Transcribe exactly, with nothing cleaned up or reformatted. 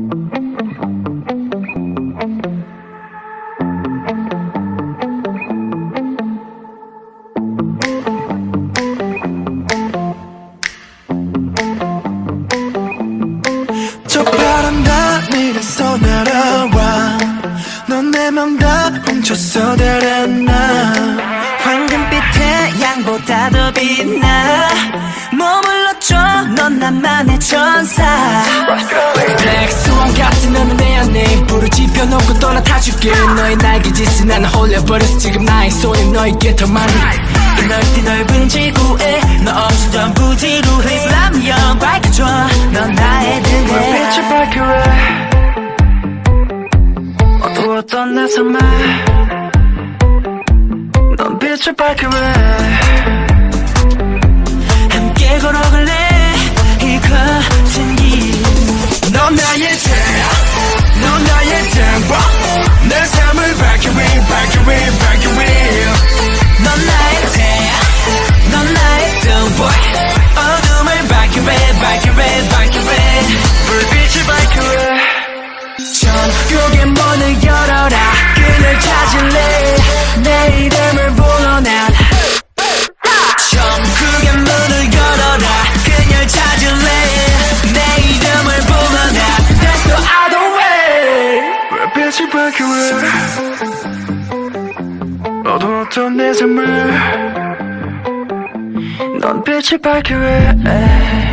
저 파란 하늘에서 날아와 넌 내 맘 다 훔쳤어 달아나 황금빛 태양보다 더 빛나 머물러줘 넌 나만의 천사 블랙 스완 같은 너는 내 안에 불을 지펴놓고 떠나 타줄게 너의 날개짓에 나는 홀려버렸어 지금 나의 손이 너에게 더 많이 이 넓디 넓은 지구에 너 없이 전부 뒤로 Please let me on 밝혀줘 넌 나의 등에 빛을 밝혀해 어두웠던 내 삶에 넌 빛을 밝혀해 함께 걸어갈래 이 거친 길 넌 나의 태양 넌 나의 템po 내 삶을 밝혀해 밝혀해 밝혀해 넌 나의 태양 넌 나의 등불 어둠을 밝혀해 밝혀해 밝혀해 불빛을 밝혀해 천국의 문을 열어라 그녀를 찾을래 내 이름을 불러 난 천국의 문을 열어라 그녀를 찾을래 내 이름을 불러 난 There's no other way 빛을 밝혀해 어두웠던 내 삶을 넌 빛을 밝혀해